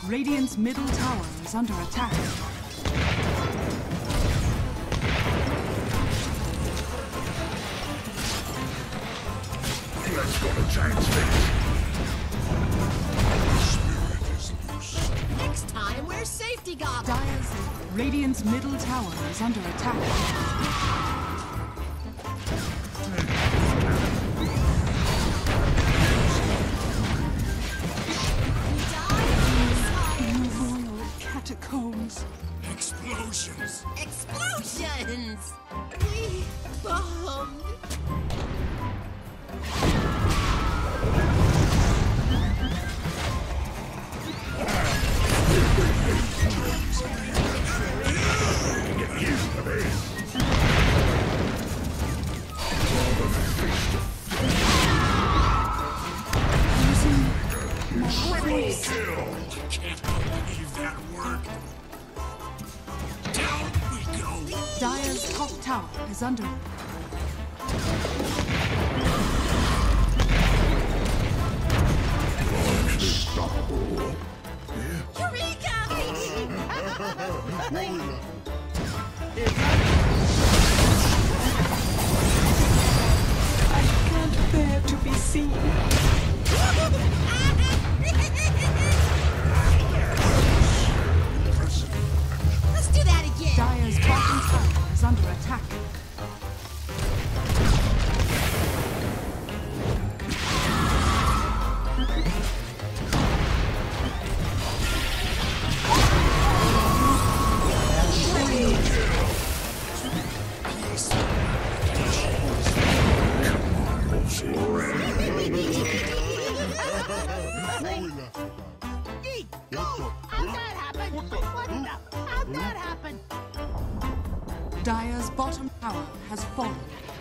Radiant's middle tower is under attack. Let's go to Giant's Face. Next time, wear safety goggles. Radiant's middle tower is under attack. Catacombs. Explosions. Explosions! We bombed. Get used to this. Triple kill. Can't believe that worked. Down we go. Dire's top tower is under. Unstoppable. Eureka! I can't bear to be seen. Let's do that again. Dire's bottom tower is under attack. Dire's bottom tower has fallen.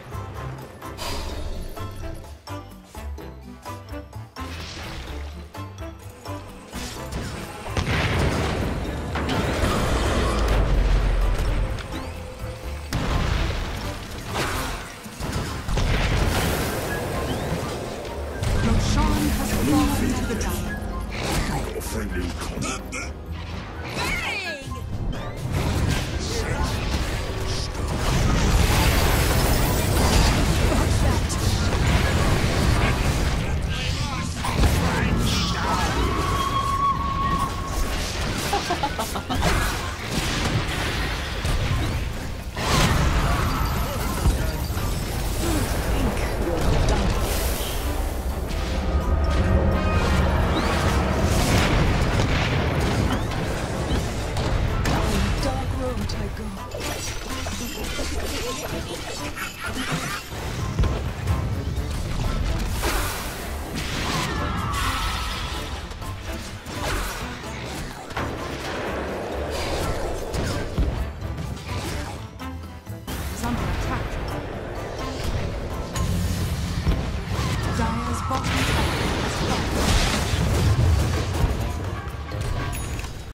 Roshan has fallen to the Dire. Friendly combat. Bang! Dark road I go.